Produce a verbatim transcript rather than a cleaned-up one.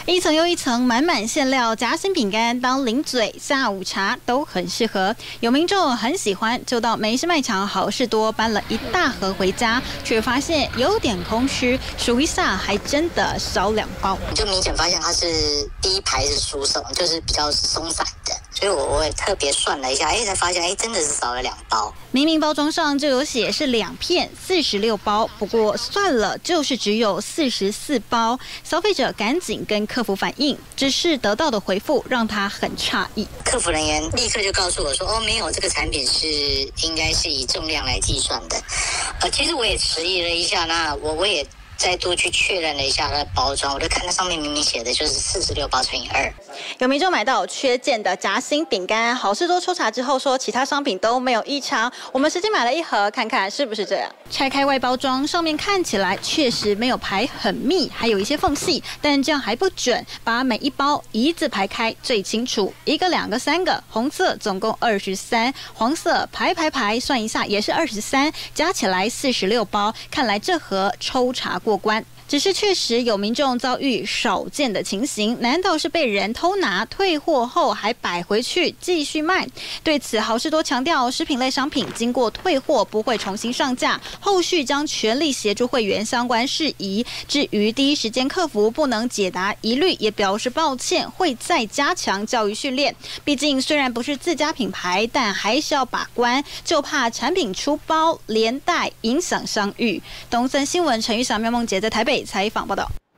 一层又一层满满馅料夹心饼干当零嘴，下午茶都很适合。有民众很喜欢，就到美式卖场好事多搬了一大盒回家，却发现有点空虚，数一下还真的少两包。 你就明显发现它是第一排是疏松，就是比较松散的，所以我我也特别算了一下，哎，才发现哎真的是少了两包。 明明包装上就有写是两片四十六包，不过算了就是只有四十四包。消费者赶紧跟客服反映，只是得到的回复让他很诧异。 客服人员立刻就告诉我说，哦，没有，这个产品是应该是以重量来计算的。呃，其实我也迟疑了一下，那我我也再度去确认了一下它的包装，我就看它上面明明写的就是四十六包乘以二。 有民众买到缺件的夹心饼干，好事多抽查之后说其他商品都没有异常。我们实际买了一盒，看看是不是这样。拆开外包装，上面看起来确实没有排很密，还有一些缝隙，但这样还不准。把每一包一字排开最清楚，一个、两个、三个，红色总共二十三，黄色排排排算一下也是二十三，加起来四十六包。看来这盒抽查过关。只是确实有民众遭遇少见的情形，难道是被人偷拿退货后还摆回去继续卖？对此，好事多强调，食品类商品经过退货不会重新上架，后续将全力协助会员相关事宜。至于第一时间客服不能解答疑虑，也表示抱歉，会再加强教育训练。毕竟虽然不是自家品牌，但还是要把关，就怕产品出包连带影响商誉。东森新闻陈玉祥、苗梦杰在台北采访报道。